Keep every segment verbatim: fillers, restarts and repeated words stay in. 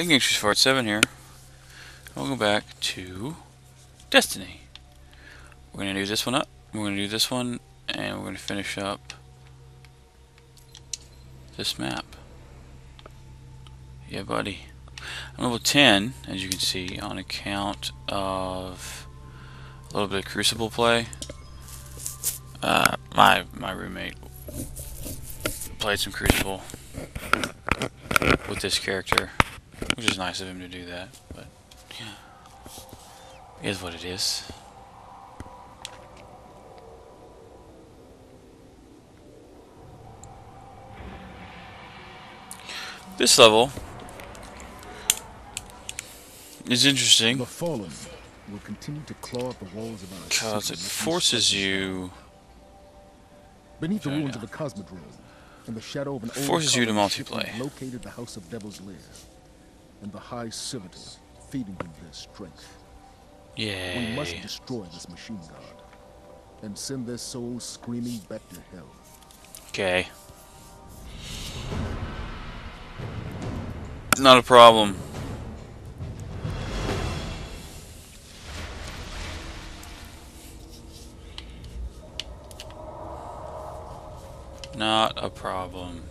Ignition Fart seven here. We'll go back to Destiny. We're going to do this one up. We're going to do this one. And we're going to finish up this map. Yeah, buddy. I'm level ten, as you can see, on account of a little bit of Crucible play. Uh, my my roommate played some Crucible with this character, which is nice of him to do that, but yeah, it is what it is. This level is interesting The fallen will continue to claw at the walls of our because city it until forces destruction. you Beneath the There we ruins go. of the Cosmodrome, in the shadow of an old Forces you to colony ship, multiplay. we've located the House of Devil's Lair, and the High Servitors, feeding them their strength. We must Yay. destroy this machine god, and send their souls screaming back to hell. Okay. Not a problem. Not a problem.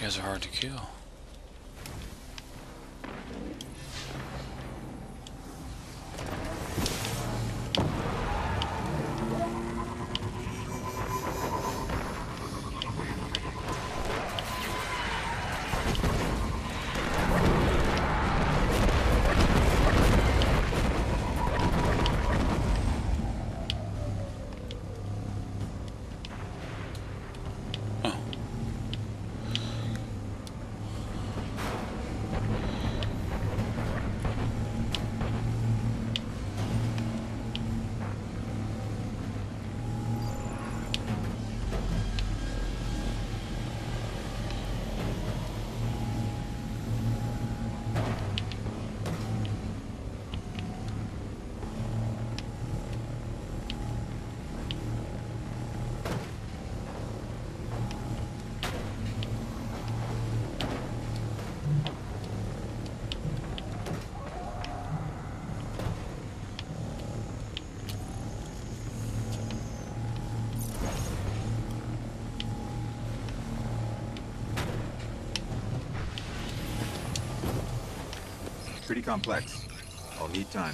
guys are hard to kill. Pretty complex. I'll need time.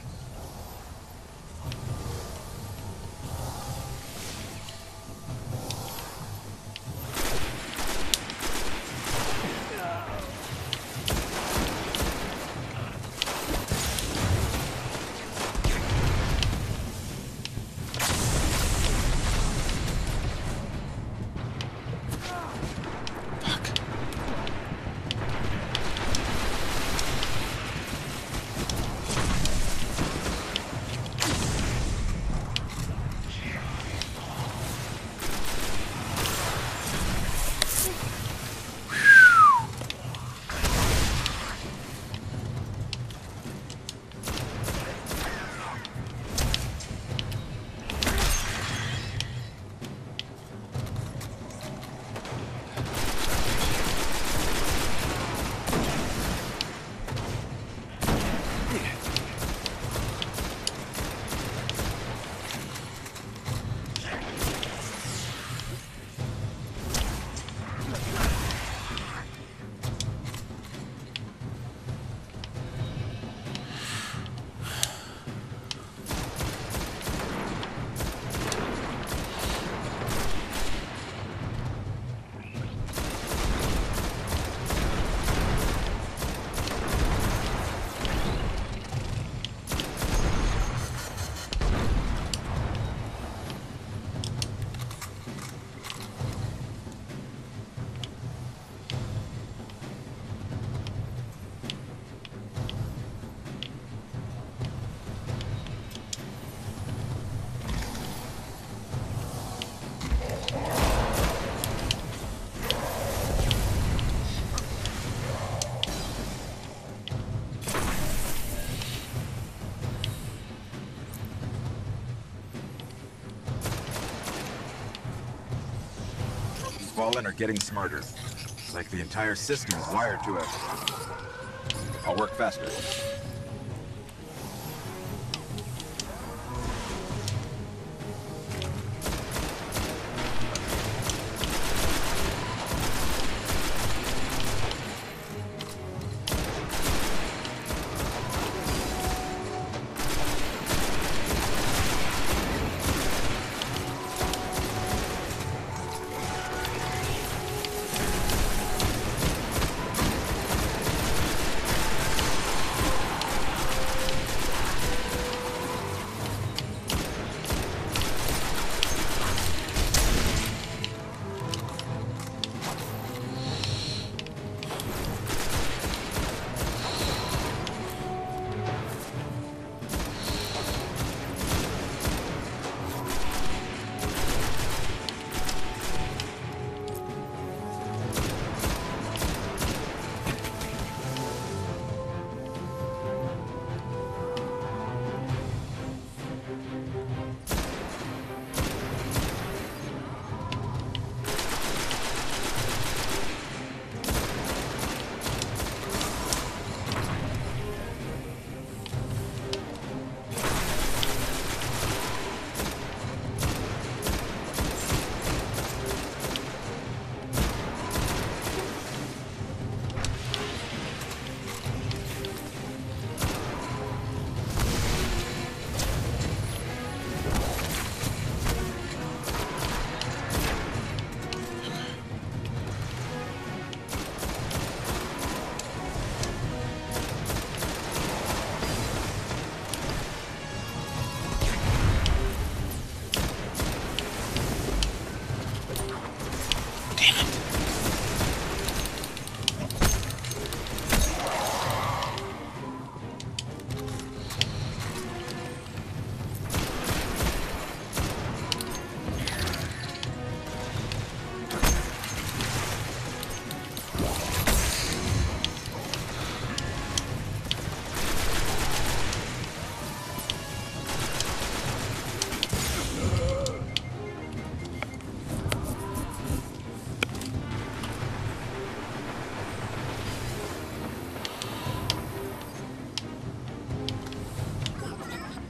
Fallen are getting smarter. It's like the entire system is wired to it. I'll work faster.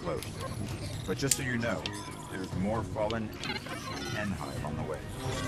close. But just so you know, there's more Fallen and Hive on the way.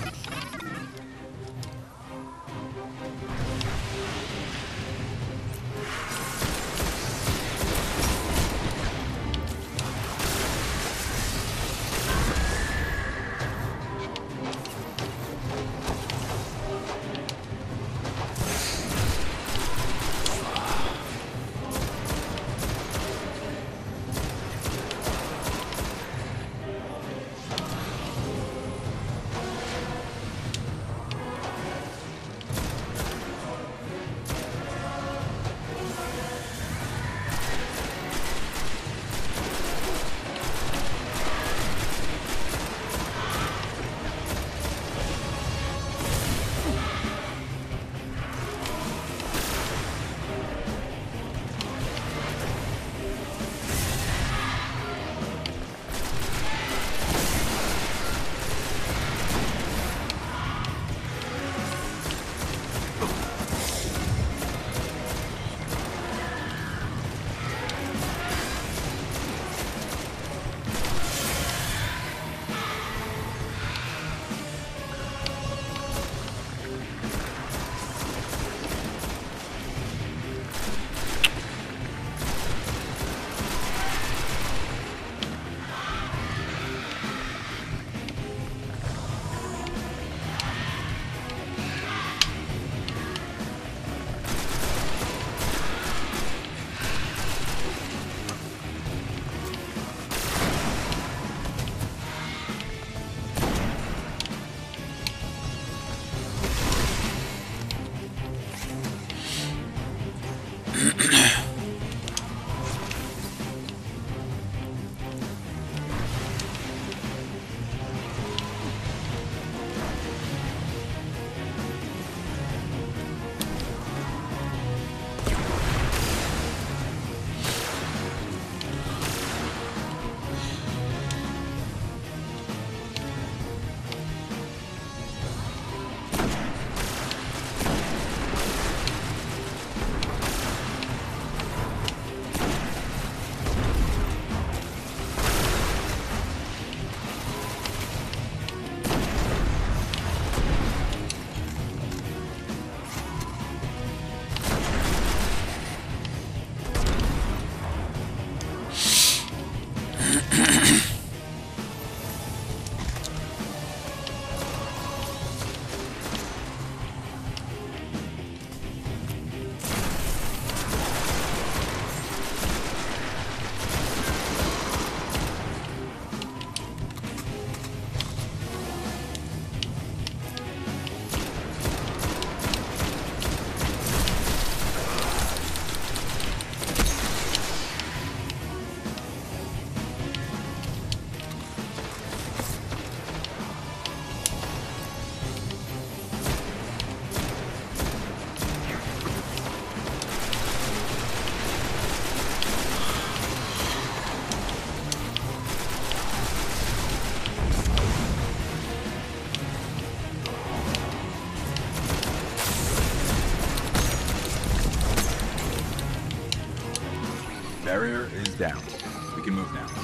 Barrier is down. We can move now.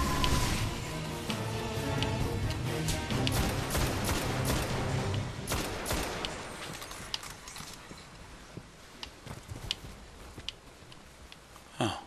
Oh.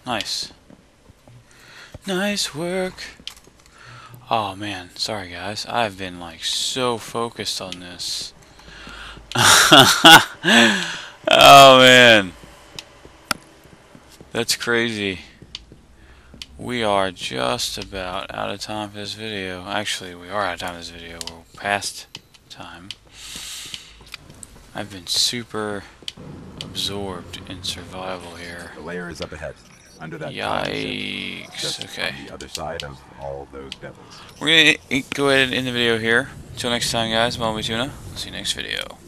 Nice. Nice work. Oh man, sorry guys. I've been like so focused on this. Oh man. That's crazy. We are just about out of time for this video. Actually, we are out of time for this video. We're past time. I've been super absorbed in survival here. The layer is up ahead, under that tiny zip, Yikes. just Okay. on the other side of all those devils. We're gonna go ahead and end the video here. Until next time, guys. I'm Tuna. See you next video.